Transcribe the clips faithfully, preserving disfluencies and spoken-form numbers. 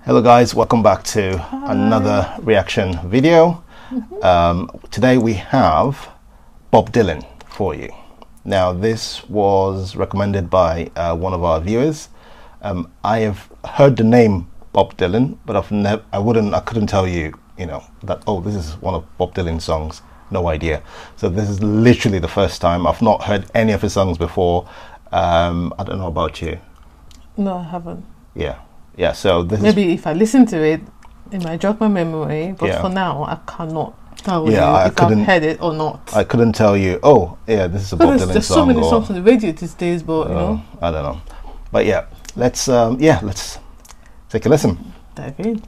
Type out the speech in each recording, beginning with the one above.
Hello guys, welcome back to Hi. another reaction video. Mm-hmm. um, today we have Bob Dylan for you. Now this was recommended by uh, one of our viewers. um, I have heard the name Bob Dylan, but I've never I wouldn't I couldn't tell you you know that oh this is one of Bob Dylan's songs. No idea. So this is literally the first time. I've not heard any of his songs before. um, I don't know about you. No, I haven't. Yeah. Yeah, so this maybe is, if I listen to it, it might jog my memory. But yeah. for now, I cannot tell yeah, you I if couldn't, I've heard it or not. I couldn't tell you. Oh, yeah, this is a Bob there's, Dylan there's song. so many or, songs on the radio these days, but you uh, know, I don't know. But yeah, let's um, yeah, let's take a listen. Dive in.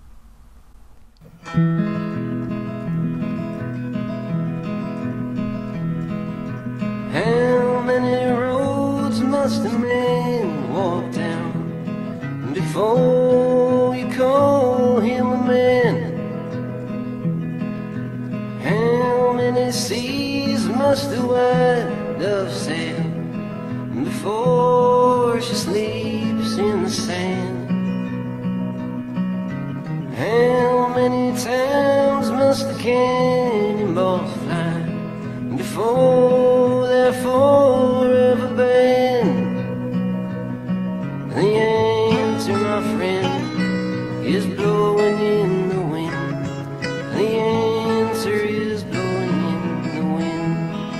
How many roads must a man walk down before you call him a man? How many seas must a white dove sail before she sleeps in the sand? How many times must the cannonballs fly before they're forever banned? The answer, my friend, is blowing in the wind. The answer is blowing in the wind.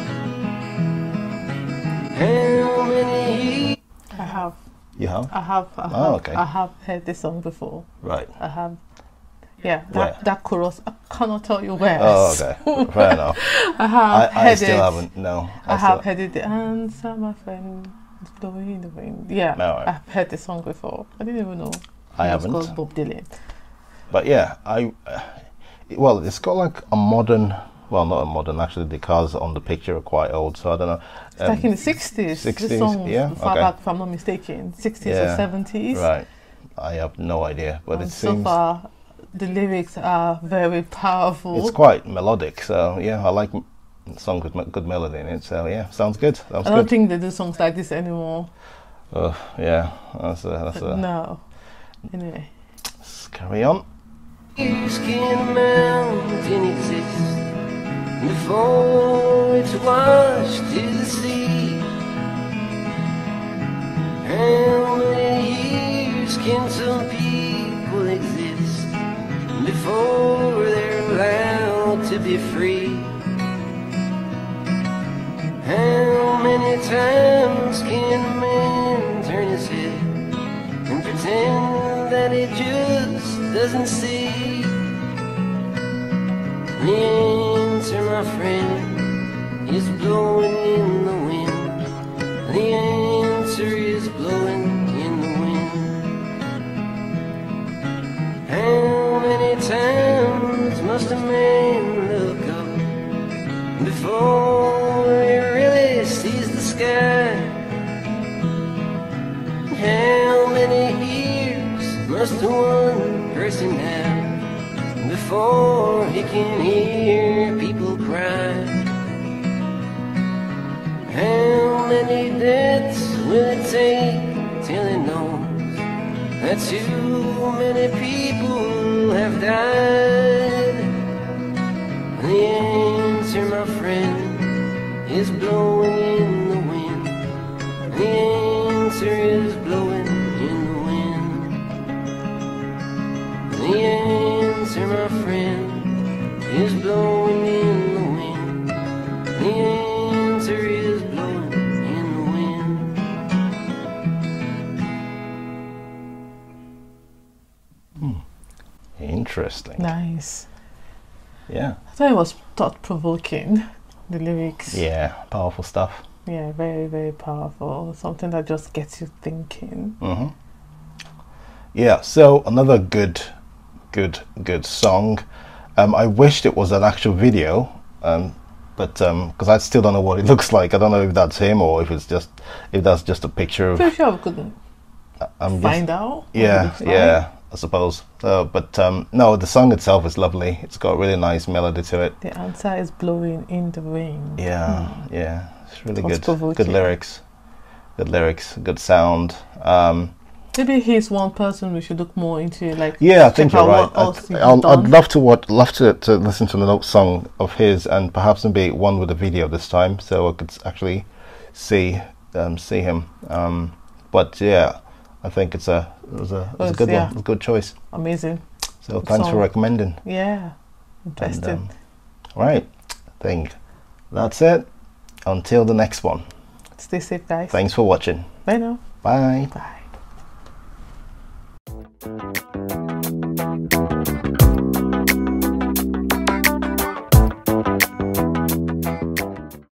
How many? I have. You have? I have. I have. Oh, okay. I have heard this song before. Right. I have. Yeah, that, Where? that chorus, I cannot tell you where. Oh, okay. Fair enough. I have I, I heard still it. haven't. No. I, I have still, heard it. The answer, my friend, is blowing in the wind. Yeah, No, right. I've heard this song before. I didn't even know. I it was haven't. called Bob Dylan. But yeah, I. Uh, it- well, it's got like a modern. Well, not a modern. Actually, the cars on the picture are quite old, so I don't know. It's like in the sixties. sixties, This song, yeah, far okay. back, if I'm not mistaken, sixties Yeah, or seventies. Right. I have no idea, but And it so seems far, the lyrics are very powerful. it's quite melodic. So yeah, I like m- songs with me- good melody in it. So yeah, sounds good. Sounds I don't good. think they do songs like this anymore. Oh yeah, that's a, that's a. No. Anyway. Let's carry on. Years can a mountain exist before it's washed to the sea? How many years can some people exist before they're allowed to be free? How many times can a man turn his head and pretend that he just doesn't see? The answer, my friend, is blowing in the wind. The answer is blowing in the wind. How many times must a man look up before he really sees the sky? How many ears must one person have before he can hear people cry? How many deaths will it take till he knows that too many people have died? The answer, my friend, is blowing in the wind. The answer is blowing in the wind. The answer, my friend, is blowing in the wind. The answer is blowing in the wind. Hmm. Interesting. Nice. Yeah. I thought it was thought-provoking, the lyrics. Yeah. Powerful stuff. Yeah, very, very powerful. Something that just gets you thinking. Mm-hmm. Yeah. So another good, good, good song. Um, I wished it was an actual video, um, but because um, I still don't know what it looks like. I don't know if that's him or if it's just if that's just a picture of. Pretty sure we couldn't I'm find just, out. what it Yeah, looks like. yeah. I suppose. Uh, but um, no, the song itself is lovely. It's got a really nice melody to it. The answer is blowing in the wind. Yeah, hmm. yeah. It's really good. Thought-provoking. Good lyrics. Good lyrics. Good sound. Um, Maybe he's one person we should look more into. Like, Yeah, I think check you're out right. what else I'd, he's I'll, done. I'd love to watch, love to, to listen to another song of his, and perhaps maybe one with a video this time, so I could actually see um, see him. Um, but yeah, I think it's a it was a, it was a Was- good yeah. one, a good choice. Amazing. So thanks for song. recommending. Yeah. And, Interesting. um, right, I think that's it. Until the next one. Stay safe, guys. Thanks for watching. Bye now. Bye. Bye.